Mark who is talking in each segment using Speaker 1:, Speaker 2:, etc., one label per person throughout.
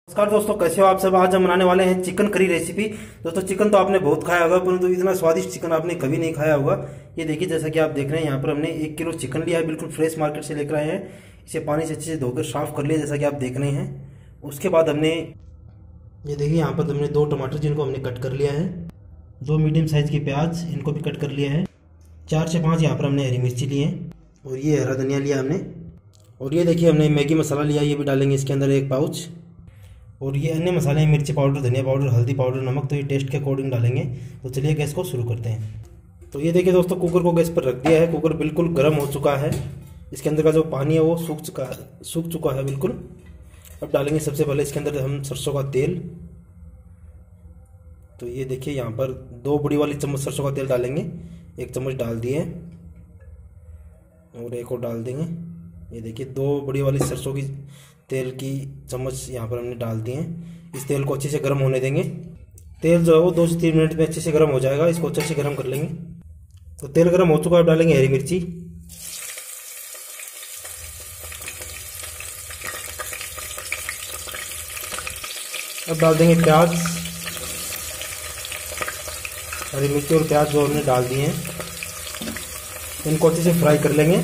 Speaker 1: नमस्कार दोस्तों, कैसे हो आप सब। आज हम बनाने वाले हैं चिकन करी रेसिपी। दोस्तों चिकन तो आपने बहुत खाया होगा, परंतु इतना स्वादिष्ट चिकन आपने कभी नहीं खाया होगा। ये देखिए, जैसा कि आप देख रहे हैं, यहाँ पर हमने 1 किलो चिकन लिया है, बिल्कुल फ्रेश मार्केट से लेकर आए हैं। इसे पानी से अच्छे से धोकर साफ कर लिया, जैसा कि आप देख रहे हैं। उसके बाद हमने ये देखिए, यहाँ पर हमने 2 टमाटर जिनको हमने कट कर लिया है, 2 मीडियम साइज़ की प्याज, इनको भी कट कर लिया है। 4 से 5 यहाँ पर हमने हरी मिर्ची लिए हैं, और ये हरा धनिया लिया हमने। और ये देखिए, हमने मैगी मसाला लिया, ये भी डालेंगे इसके अंदर 1 पाउच। और ये अन्य मसाले हैं, मिर्ची पाउडर, धनिया पाउडर, हल्दी पाउडर, नमक, तो ये टेस्ट के अकॉर्डिंग डालेंगे। तो चलिए गैस को शुरू करते हैं। तो ये देखिए दोस्तों, कुकर को गैस पर रख दिया है। कुकर बिल्कुल गर्म हो चुका है, इसके अंदर का जो पानी है वो सूख चुका है बिल्कुल। अब डालेंगे सबसे पहले इसके अंदर हम सरसों का तेल। तो ये देखिए, यहाँ पर 2 बड़ी वाली चम्मच सरसों का तेल डालेंगे। 1 चम्मच डाल दिए और 1 और डाल देंगे। ये देखिए, 2 बड़ी वाली सरसों की तेल की चम्मच यहाँ पर हमने डाल दिए हैं। इस तेल को अच्छे से गर्म होने देंगे। तेल जो है वो 2 से 3 मिनट में अच्छे से गर्म हो जाएगा, इसको अच्छे से गर्म कर लेंगे। तो तेल गर्म हो चुका है, अब डालेंगे हरी मिर्ची। अब डाल देंगे प्याज। हरी मिर्ची और प्याज जो हमने डाल दिए हैं, इनको अच्छे से फ्राई कर लेंगे।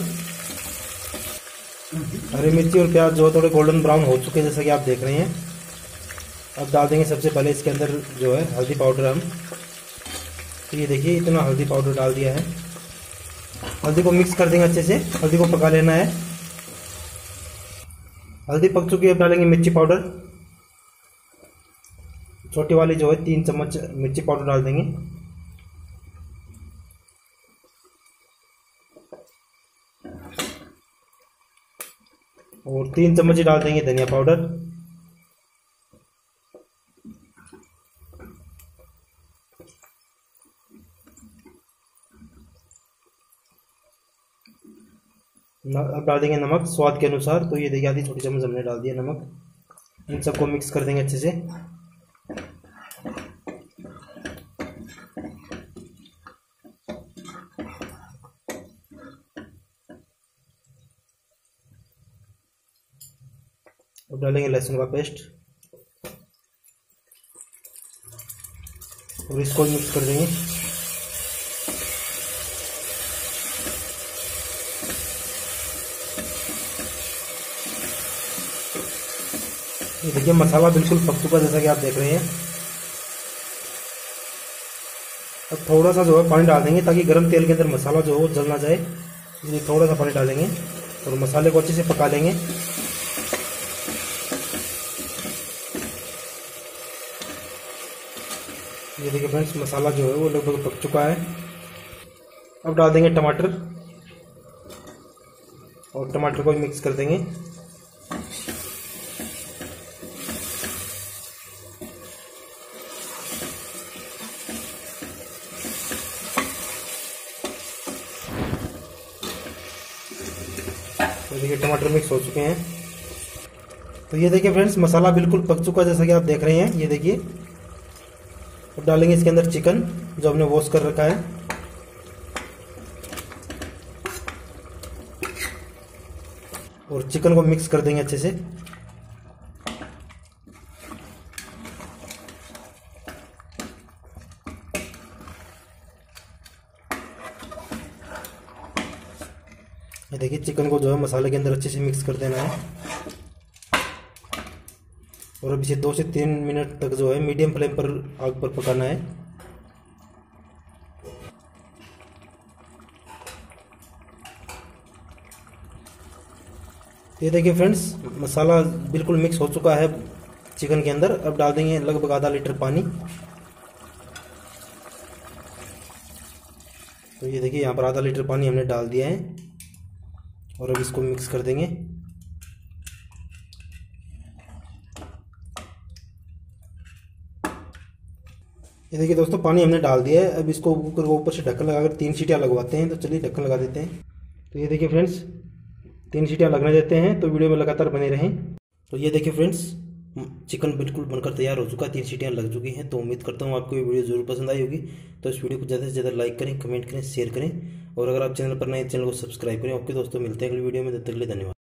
Speaker 1: हरी मिर्ची और प्याज जो है थोड़े गोल्डन ब्राउन हो चुके हैं, जैसा कि आप देख रहे हैं। अब डाल देंगे सबसे पहले इसके अंदर जो है हल्दी पाउडर हम। तो ये देखिए, इतना हल्दी पाउडर डाल दिया है। हल्दी को मिक्स कर देंगे अच्छे से, हल्दी को पका लेना है। हल्दी पक चुकी है, अब डालेंगे मिर्ची पाउडर। छोटी वाली जो है 3 चम्मच मिर्ची पाउडर डाल देंगे। और 3 चम्मच ही डाल देंगे धनिया पाउडर। अब डाल देंगे नमक स्वाद के अनुसार। तो ये देखिए, आधी छोटी चम्मच हमने डाल दिया नमक। इन सबको मिक्स कर देंगे अच्छे से। अब डालेंगे लहसुन का पेस्ट और इसको मिक्स कर देंगे। ये देखिए, मसाला बिल्कुल पक चुका जैसा कि आप देख रहे हैं। अब थोड़ा सा जो है पानी डाल देंगे, ताकि गर्म तेल के अंदर मसाला जो है वो जल ना जाए, इसलिए थोड़ा सा पानी डालेंगे और मसाले को अच्छे से पका लेंगे। ये देखिए फ्रेंड्स, मसाला जो है वो लगभग पक चुका है। अब डाल देंगे टमाटर और टमाटर को मिक्स कर देंगे। तो देखिए, टमाटर मिक्स हो चुके हैं। तो ये देखिए फ्रेंड्स, मसाला बिल्कुल पक चुका है, जैसा कि आप देख रहे हैं। ये देखिए, अब डालेंगे इसके अंदर चिकन जो हमने वॉश कर रखा है। और चिकन को मिक्स कर देंगे अच्छे से। ये देखिए, चिकन को जो है मसाले के अंदर अच्छे से मिक्स कर देना है। और अब इसे 2 से 3 मिनट तक जो है मीडियम फ्लेम पर आग पर पकाना है। ये देखिए फ्रेंड्स, मसाला बिल्कुल मिक्स हो चुका है चिकन के अंदर। अब डाल देंगे लगभग आधा लीटर पानी। तो ये देखिए, यहाँ पर आधा लीटर पानी हमने डाल दिया है और अब इसको मिक्स कर देंगे। ये देखिए दोस्तों, पानी हमने डाल दिया है। अब इसको कुकर को ऊपर से ढक्कन लगाकर 3 सीटियाँ लगवाते हैं। तो चलिए ढक्कन लगा देते हैं। तो ये देखिए फ्रेंड्स, 3 सीटियाँ लगने देते हैं। तो वीडियो में लगातार बने रहें। तो ये देखिए फ्रेंड्स, चिकन बिल्कुल बनकर तैयार हो चुका है, 3 सीटियाँ लग चुकी हैं। तो उम्मीद करता हूँ आपको ये वीडियो जरूर पसंद आई होगी। तो इस वीडियो को ज़्यादा से ज़्यादा लाइक करें, कमेंट करें, शेयर करें। और अगर आप चैनल पर नए, चैनल को सब्सक्राइब करें। ओके दोस्तों, मिलते हैं अगली वीडियो में, तब तक के लिए धन्यवाद।